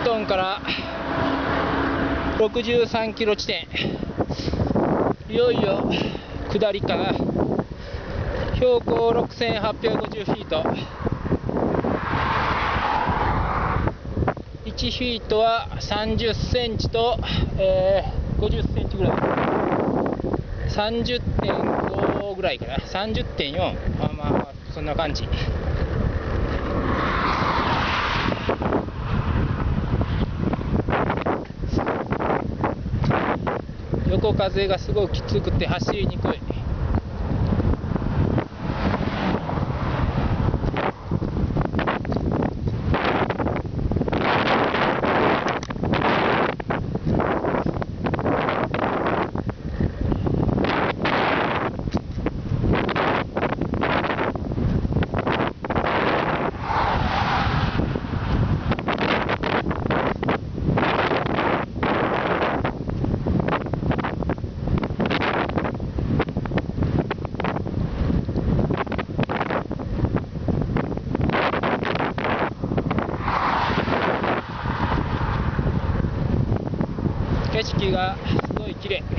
トンから63キロ地点、いよいよ下りかな。標高6850フィート、1フィートは30センチと、50センチぐらい、30.5 ぐらいかな、30.4、まあそんな感じ。横風がすごくきつくて走りにくい。景色がすごい綺麗。